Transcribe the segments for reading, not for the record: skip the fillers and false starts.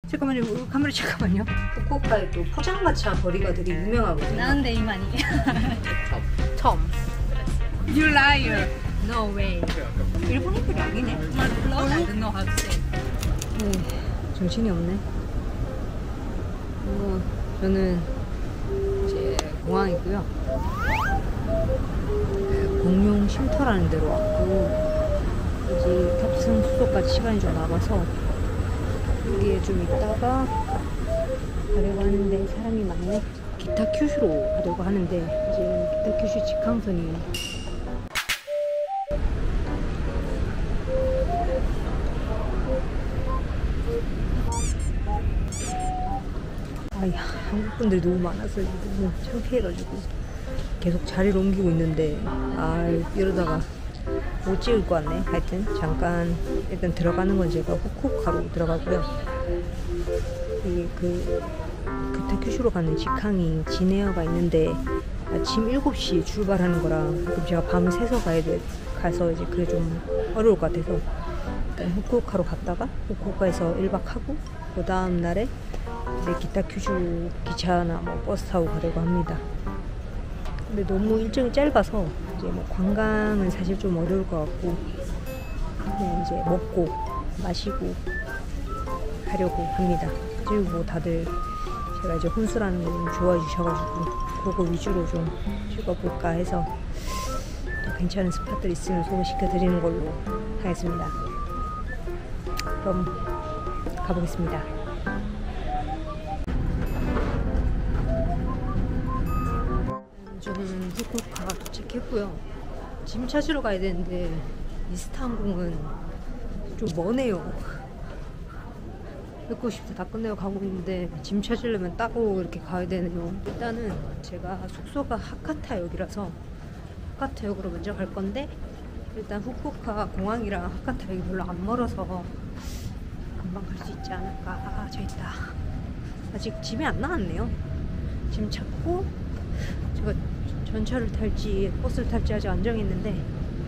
잠깐만요, 카메라 잠깐만요. 후쿠오카에 또 포장마차 거리가 되게 유명하거든요. 나는데 이만이. 처음. You liar. No way. 일본인들이 아니네. My blog, I don't know how to say. 정신이 없네. 저는 이제 공항이고요. 공용 쉼터라는 데로 왔고, 이제 탑승 숙소까지 시간이 좀 남아서 여기에 좀 있다가 가려고 하는데 사람이 많네. 기타 큐슈로 가려고 하는데 이제 기타 큐슈 직항선이 아야, 한국 분들이 너무 많아서 너무 창피해가지고 계속 자리를 옮기고 있는데 이러다가 못 찍을 것 같네. 하여튼 잠깐 일단 들어가는 건 제가 후쿠오카로 들어가고요. 이게 기타 큐슈로 가는 직항이 진에어가 있는데 아침 7시에 출발하는 거라 그럼 제가 밤을 새서 가서 이제 그게 좀 어려울 것 같아서 일단 후쿠오카로 갔다가 후쿠오카에서 1박 하고 그 다음 날에 이제 기타 큐슈 기차나 뭐 버스 타고 가려고 합니다. 근데 너무 일정이 짧아서 이제 뭐 관광은 사실 좀 어려울 것 같고 그냥 이제 먹고 마시고 가려고 합니다. 그리고 뭐 다들 제가 이제 혼술하는 거 좀 좋아해 주셔가지고 그거 위주로 좀 찍어볼까 해서 또 괜찮은 스팟들 있으면 소개시켜 드리는 걸로 하겠습니다. 그럼 가보겠습니다. 저는 후쿠오카 도착했고요. 짐 찾으러 가야 되는데 이스탄항공은 좀 머네요. 190도 다 끝내고 가고 있는데 짐 찾으려면 따고 이렇게 가야 되네요. 일단은 제가 숙소가 하카타역이라서 하카타역으로 먼저 갈 건데 일단 후쿠오카 공항이랑 하카타역이 별로 안 멀어서 금방 갈 수 있지 않을까. 저 있다. 아직 짐이 안 나왔네요. 짐 찾고 제가 전차를 탈지 버스를 탈지 아직 안 정했는데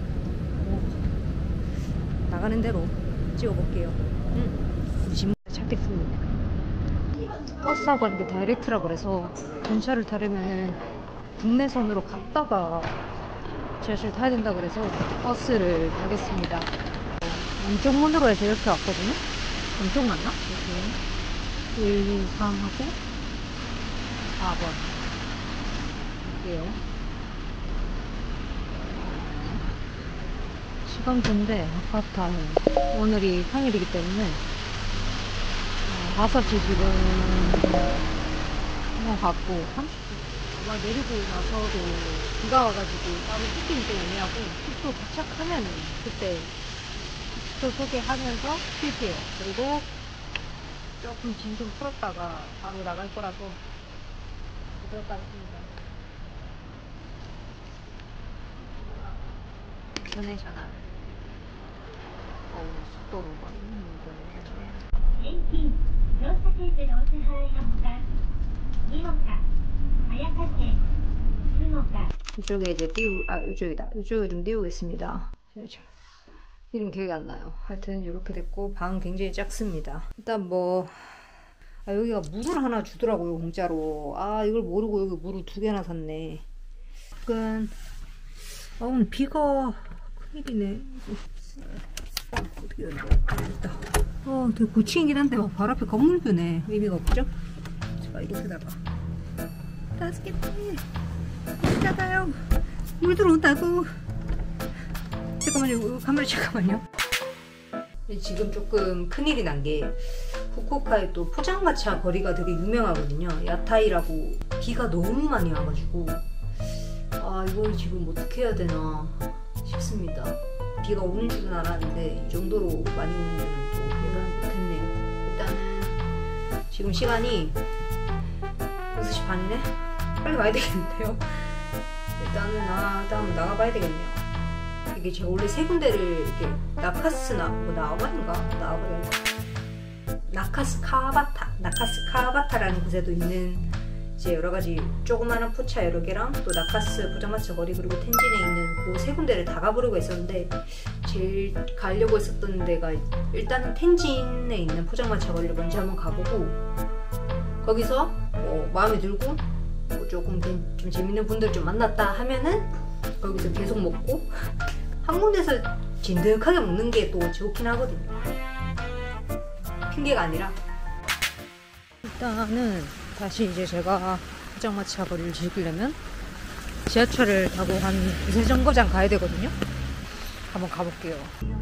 나가는 대로 찍어볼게요. 짐 찾겠습니다. 버스하고 하는 게 다이렉트라 그래서 전차를 타려면 국내선으로 갔다가 지하철 타야 된다 그래서 버스를 타겠습니다. 왼쪽 문으로 해서 이렇게 왔거든요. 왼쪽 맞나? 1, 2, 3하고 4번 이게요. 시간표인데 아파트 오늘이 평일이기 때문에 5시 지금 갔고 30분 아마 내리고 나서도 비가 와가지고 따로 뜯기는 좀 애매하고 숙소 도착하면 그때 숙소 소개하면서 쉴게요. 그리고 조금 짐 좀 풀었다가 바로 나갈 거라서 그렇게 하겠습니다. 전해잖아. 속도로 막 이쪽에 이제 이쪽이다. 이쪽을 좀 띄우겠습니다. 이름 기억이 안 나요. 하여튼 이렇게 됐고 방 굉장히 작습니다. 일단 뭐 여기가 물을 하나 주더라고요, 공짜로. 이걸 모르고 여기 물을 2개나 샀네. 오늘 비가 큰일이네. 어떻게 해야 돼? 되게 고층이긴 한데 막 바로 앞에 건물뷰네. 의미가 없죠? 제가 이렇게다가 따스겠네. 따가요. 물 들어온다고. 잠깐만요, 카메라 잠깐만요. 지금 조금 큰일이 난 게 후쿠오카에 또 포장마차 거리가 되게 유명하거든요. 야타이라고. 비가 너무 많이 와가지고 이걸 지금 어떻게 해야 되나 싶습니다. 비가 오는 줄은 알았는데 이 정도로 많이 오는 줄은 또 예상을 못했네요. 일단은 지금 시간이 6시 반이네? 빨리 가야 되겠는데요. 일단은 다음 나가봐야 되겠네요. 이게 제가 원래 3군데를 이렇게 나카스카바타라는 곳에도 있는 이제 여러 가지 조그마한 포차 여러 개랑 또 나카스 포장마차 거리 그리고 텐진에 있는 그 세 군데를 다 가보려고 했었는데 제일 가려고 했었던 데가 일단은 텐진에 있는 포장마차 거리를 먼저 한번 가보고 거기서 뭐 마음에 들고 뭐 조금 좀 재밌는 분들 좀 만났다 하면은 거기서 계속 먹고 한 군데서 진득하게 먹는 게 또 좋긴 하거든요. 핑계가 아니라. 일단은 다시 이제 제가 포장마차 거리를 즐기려면 지하철을 타고 한 두세 정거장 가야 되거든요. 한번 가볼게요.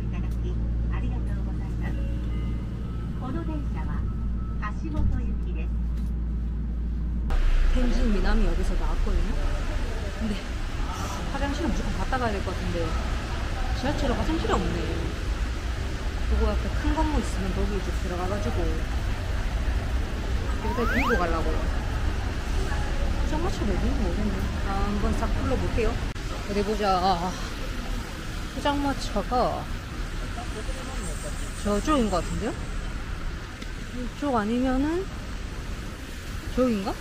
텐진 미남이 여기서 나왔거든요. 근데 화장실은 무조건 갔다 가야 될 것 같은데 지하철에 화장실이 없네. 그거 앞에 큰 건물 있으면 거기 이제 들어가가지고 여기다 들고 가려고요. 포장마차 어딘지 모르겠네. 한번 싹 불러볼게요. 어디 보자. 포장마차가 저쪽인 것 같은데요? 이쪽 아니면은 저긴가?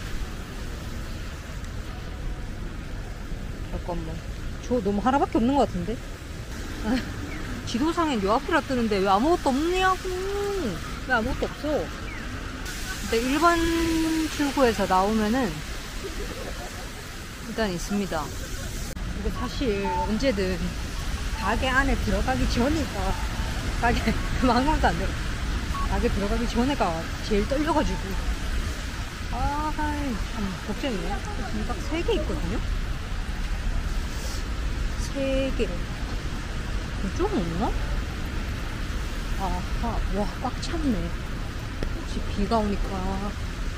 잠깐만. 저 너무 하나밖에 없는 것 같은데? 지도상엔 요 앞이라 뜨는데 왜 아무것도 없냐고. 왜 아무것도 없어. 근데 일반 출구에서 나오면은 일단 있습니다. 이거 사실 언제든 가게 안에 들어가기 전이니까 가게 아무것도 안 돼. 가게 들어가기 전에가 제일 떨려가지고 참 걱정이네. 딱 3개 있거든요. 3개. 이쪽은 없나? 아하, 와, 꽉 찼네. 혹시 비가 오니까.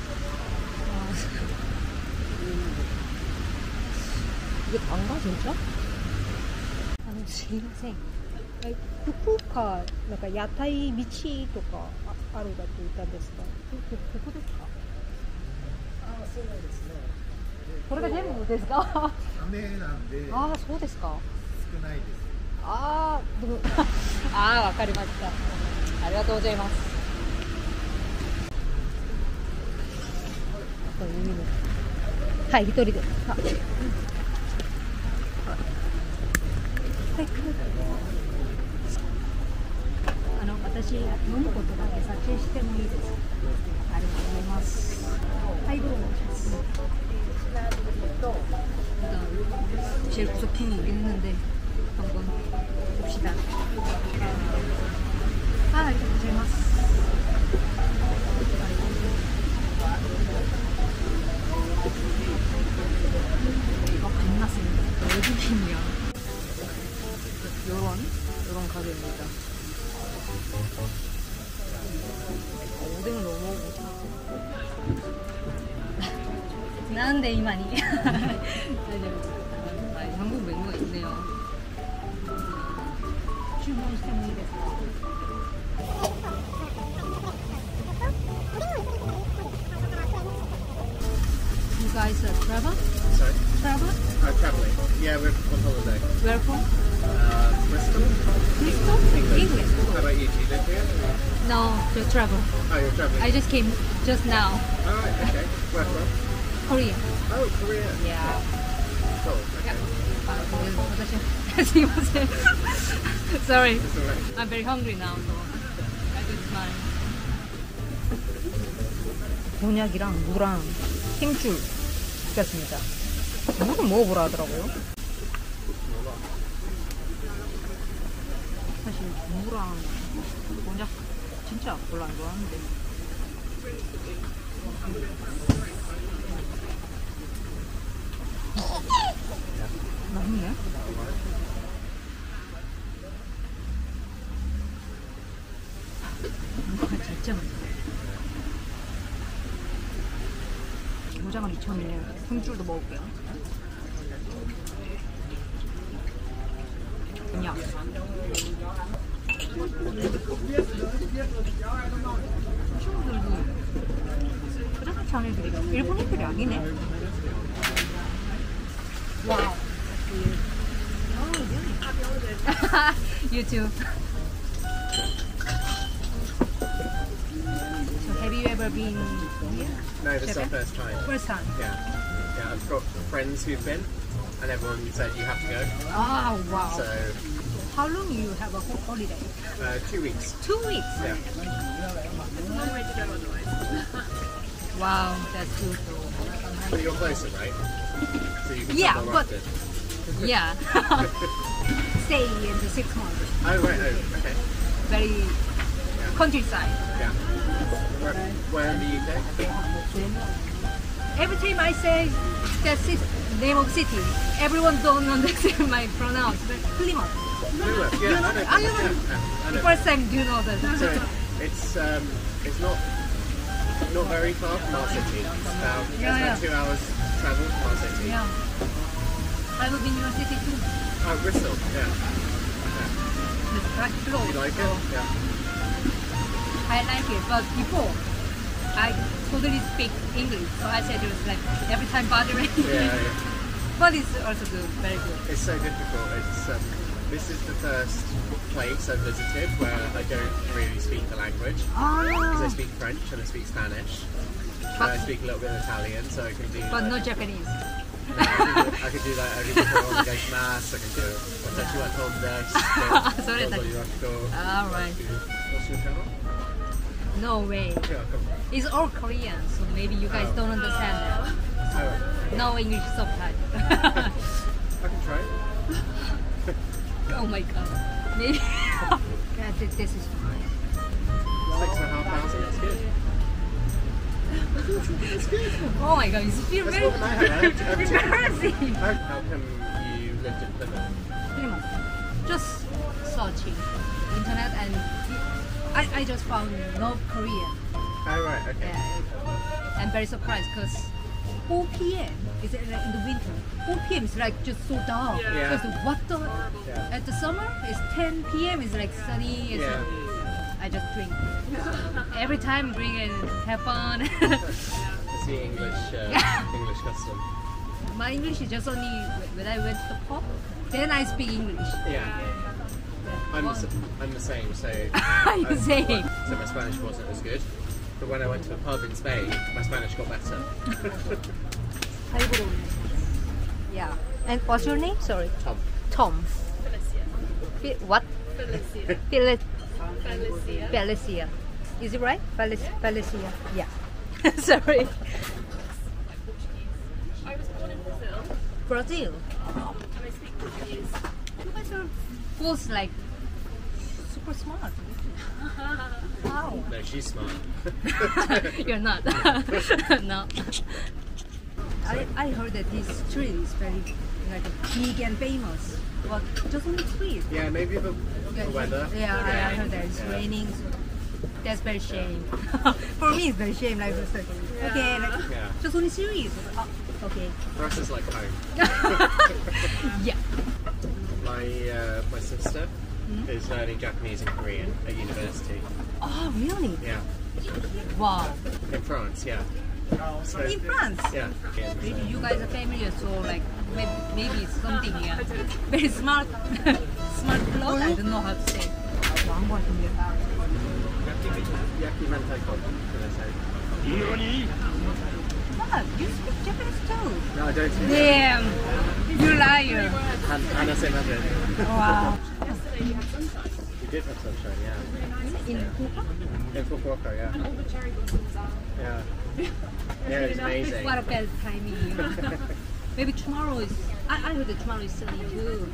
이게 단가, 진짜? 아니, すいません。福岡、なんか屋台道とかあるだと言ったんですか？ここですか？あ、そうですね。これが全部ですか？ 雨なんで。 ああ、そうですか。 少ないです。 ああ、でもああ、わかりました。ありがとうございます。はい、一人で。はい。私、飲むことだけ撮影してもいいですか？ありがとうございます。はい、どうも。제일 구석탱이 오긴 했는데 한번 봅시다. 아리가또 고자이마스. 이거 반났습니다. 외국인이야. 요런 가게입니다. 오뎅을 너무 먹고 나는데 이만이. 한국 메뉴가 있네요. 주문 시켜면 이 됐어. You guys are travel? Sorry? Travel? Traveling. Yeah, we're on holiday. Where from? Bristol. Bristol? English. How about you? Do you live here? No, just travel. Oh, you're traveling. I just came just now. Oh, right, okay. Where from? Korea. Oh, Korea. Yeah. Cool. Okay. Sorry. It's alright. I'm very hungry now, so I just smile. 곤약이랑 무랑 힘줄 시켰습니다. 이것도 먹어보라 하더라고요. 사실 무랑 곤약 진짜 별로 안 좋아하는데. 맛있네. 진짜 맛있어. 고장은 미쳤네. 힘줄도 먹을게요. 그냥 친구들도 그렇게 자네들이 일본 애들이 아니네. 와우. You too. So have you ever never been here? No, this is our Japan? first time. First time. Yeah. Yeah, I've got friends who've been, and everyone said you have to go. Oh, wow. So, How long you have a holiday? 2 weeks. 2 weeks? Yeah. Wow, that's good. But you're closer, right? So you can Yeah, come more but- often. Yeah. Stay in the 6 months. Oh, right. Oh, okay. Very countryside. Yeah. Where in the UK? Every time I say the name of city, everyone don't understand my pronounce. But Plymouth. Plymouth. Yeah, I know. Ah, you know. Yeah, I know. First time do you know that? So it's not very far from our city. It's about, Yeah, it's about 2 hours travel from our city. Yeah. I will be in your city too. Oh, Bristol. Yeah. It's right close. You like it? Yeah. I like it, but before I totally speak English, so I said it was like every time bothering. Yeah, yeah. But it's also good, very good. It's so difficult. It's this is the first place I've visited where I don't really speak the language because I speak French and I speak Spanish. And I speak a little bit of Italian, so I can do. But no like, Japanese. I can do that every before I go to mass. I can do watashi wa tondesu. Sorry, Dozo yoroshiku. Alright. What's your channel? No way. Yeah, come on. It's all Korean, so maybe you guys don't understand that. Oh, No English subtitle. I can try. Oh my god. Maybe. Yeah, this is fine. 6,500. It's good. It's good. Oh my god, it's feel That's very more than I had. embarrassing. How come you lived in Plymouth? Plymouth. Just searching internet and I just found North Korea. Oh, right, okay. Yeah, I'm very surprised because 4 p.m. is like in the winter. 4 p.m. is like just so dark. Yeah. Because what the Yeah. at the summer it's 10 p.m. is like sunny. It's Yeah. I just drink. Every time drink and have fun. It's the English custom. My English is just only when I went to the pub. Then I speak English. Yeah. I'm the same, so... You same. So my Spanish wasn't as good. But when I went to a pub in Spain, my Spanish got better. Yeah. And what's your name? Sorry. Tom. Tom. What? Felicia. Felicia. Felicia. Is it right? Felicia. Yeah. Sorry. I was born in Brazil Brazil. and I speak Portuguese. You guys are both like super smart. Wow. No, she's smart. You're not. No. I heard that this street is very like big and famous, but just only street. Yeah, maybe the weather. Yeah, I heard that it's Yeah. raining. So that's very shame. For me, it's very shame. Like, just like okay, like, Yeah. just only series. Okay. For us, it's like home. Yeah. My sister is learning Japanese and Korean at university. Oh, really? Yeah. Wow. In France, yeah. So, In France. yeah. Maybe you guys are familiar, so like maybe it's something yeah. Very smart, smart clothes. I don't know how to say. Yakimentai-kon, should I say. What? You speak Japanese too? No, I don't speak Damn, you liar! Hanase-maden. Wow. We did have sunshine, yeah. In Fukuoka? In Fukuoka, yeah. All the cherry blossoms out. Yeah. Yeah, it was amazing. What a bad timing. Maybe tomorrow is. I heard that tomorrow is sunny too.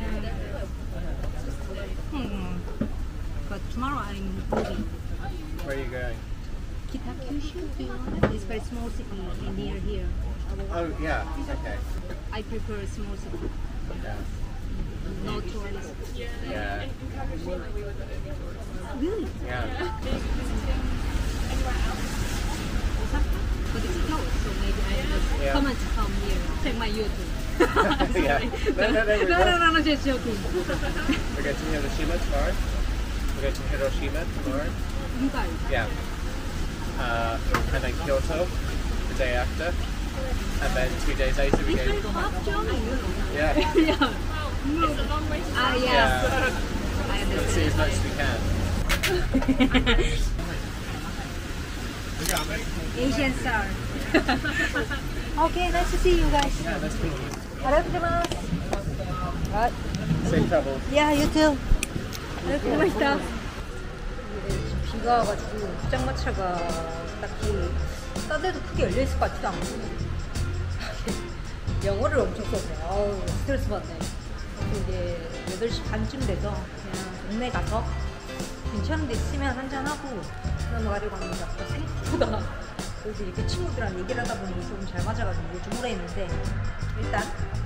But tomorrow I'm moving. Where are you going? Kitakyushu, do you know that? It's very small city near here. Oh, yeah, okay. I prefer small city. Yeah. No tourists. Yeah. Really? Yeah. But it's close, so maybe I will Yeah. come and come here. Check my YouTube. Yeah. No, just joking. We're going to Hiroshima tomorrow. We're going to Hiroshima tomorrow. You guys. Yeah. And then Kyoto the day after. And then 2 days later we It's very go. tough journey, you know. Yeah. Yeah. It's a long way to Ah, travel. yeah. Yeah. I Let's see understand. as much as we can. Asian star. Okay, nice to see you guys. Yeah, nice to meet you. 알았지만. Safe travels. Yeah, you too. 알았지만. 지금 비가 와가지고 포장마차가 딱히 싸대도 크게 열려있을 것 같지도 않고 영어를 엄청 썼네. 아우 스트레스 받네. 이제 8시 반쯤 돼서 그냥 동네 가서 괜찮은 데 있으면 한잔하고 넘어가려고 합니다. 생각보다 여기 이렇게 친구들이랑 얘기를 하다 보니 조금 잘 맞아가지고 이게 좀 오래 했는데 일단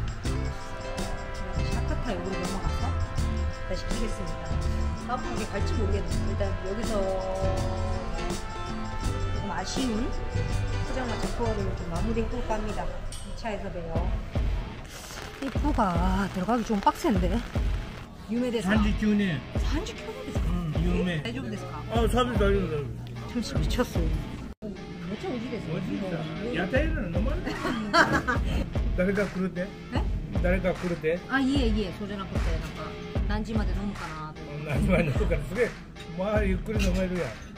샤카타역으로 넘어가서 다시 키겠습니다. 다음 게 갈지 모르겠는데 일단 여기서 조금 아쉬운 포장마차 투어를 좀 마무리해볼까 합니다. 2차에서 봬요. 이 부가 들어가기 좀 빡센데 유메데스 39年 39년 有名大丈夫ですか? あ、サービス大丈夫だよ 참치 미쳤어요. 몇차 오지 됐어요? おじいさん屋台なの飲まれ誰か来るって 네? 誰か来るって 아, 예. 소전학 그때 난지마대 넘을까나. 何時まで飲むからすげえまあゆっくり飲めるやん